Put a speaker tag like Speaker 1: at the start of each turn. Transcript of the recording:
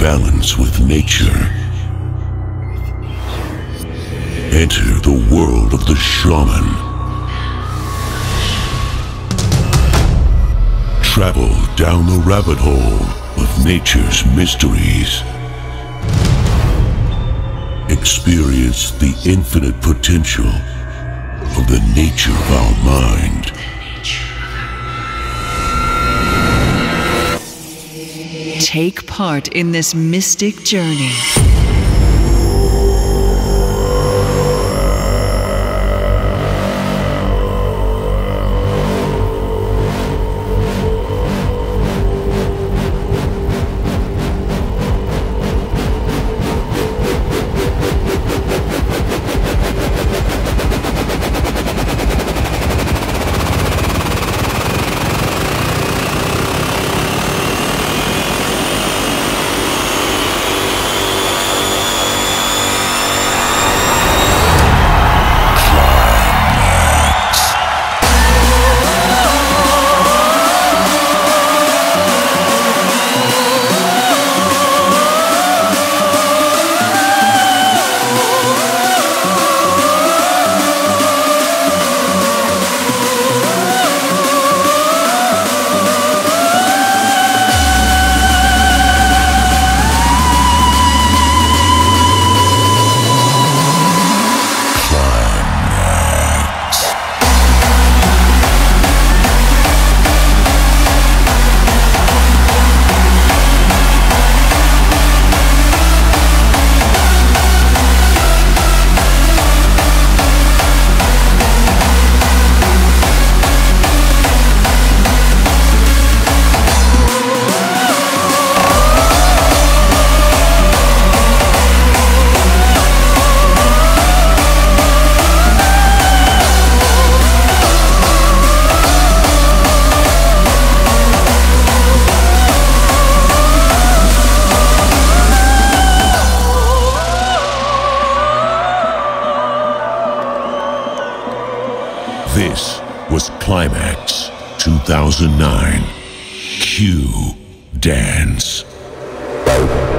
Speaker 1: balance with nature. Enter the world of the shaman. Travel down the rabbit hole of nature's mysteries. Experience the infinite potential of the nature of our mind.
Speaker 2: Take part in this mystic journey.
Speaker 1: This was Climax 2009. Q Dance.